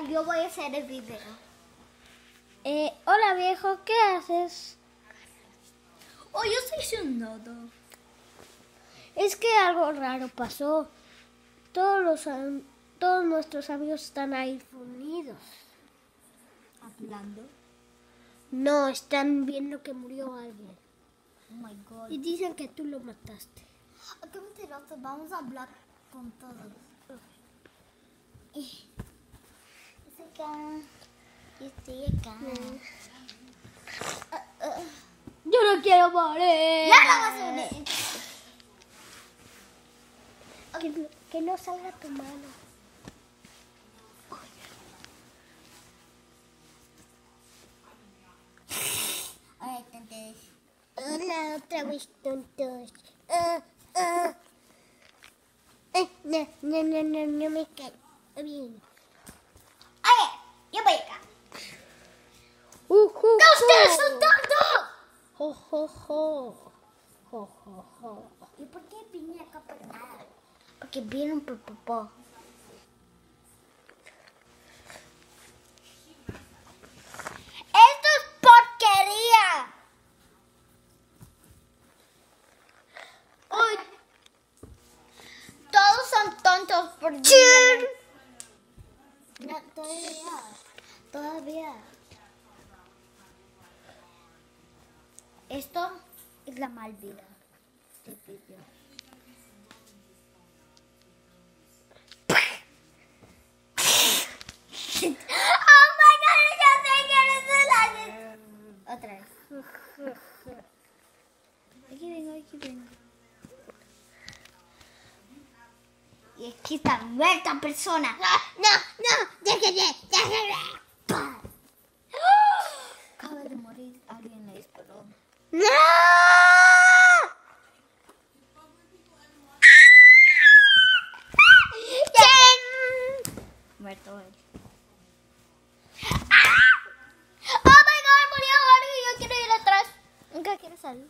yo voy a hacer el video. Hola viejo, ¿qué haces? Oh, yo estoy haciendo nada. Es que algo raro pasó. Todos nuestros amigos están ahí reunidos. ¿Hablando? No, están viendo que murió alguien. Oh my god. Y dicen que tú lo mataste. Qué mentiroso, vamos a hablar con todos. Estoy acá. Yo estoy acá. Yo no quiero morir. ¡Ya lo vas a unir! Que no salga tu mano. Ay, tontos. Hola, otra vez tontos. No me cae bien. Oye, yo voy acá. ¡No, ¡Ustedes son tontos! ¡Jo, jo, jo! ¡Jo, jo, jo! ¿Y por qué vine acá por nada? Porque vieron por popó. ¡Esto es porquería! Uy, todos son tontos por ¡Chin! No, todavía. Esto es la mal vida. Este video. Oh my god, ya sé que eres el asesino. Otra vez. Aquí vengo. Y aquí está muerta persona. No, déjeme. Acaba de morir, alguien le disparó. ¡No! Muerto él. ¡Oh my god! Murió alguien y yo quiero ir atrás. Nunca quiero salir.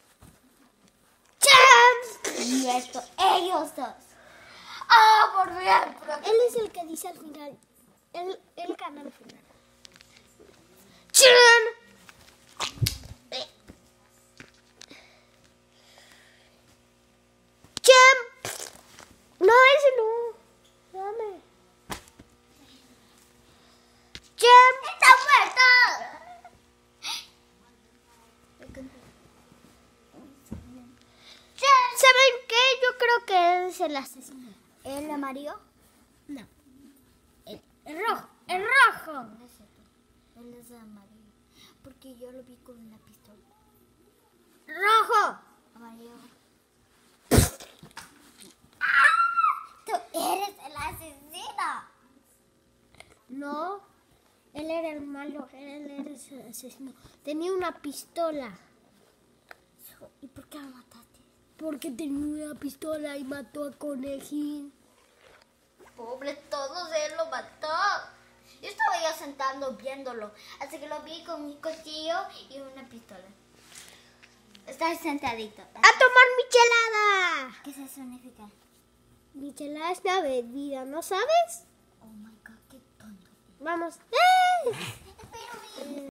Muerto. Ellos dos. ¡Ah, por bien! Él es el que dice al final. Él gana al final. ¡Chin! ¡Chin! No, ese no. Dame. ¡Chin! ¡Está muerto! ¿Saben qué? Yo creo que él es el asesino. ¿El amarillo? No. El rojo. El rojo. No es cierto. Él es amarillo. Porque yo lo vi con una pistola. Rojo. Amarillo. ¡Tú eres el asesino! No. Él era el malo. Él era el asesino. Tenía una pistola. ¿Y por qué lo mataste? Porque tenía una pistola y mató a Conejín. Pobre, todos él lo mató. Yo estaba ya sentado viéndolo. Así que lo vi con mi cuchillo y una pistola. Estás sentadito. ¡A tomar michelada! ¿Qué eso significa? Michelada es la bebida, ¿no sabes? Oh my god, qué tonto. Vamos. Espérame.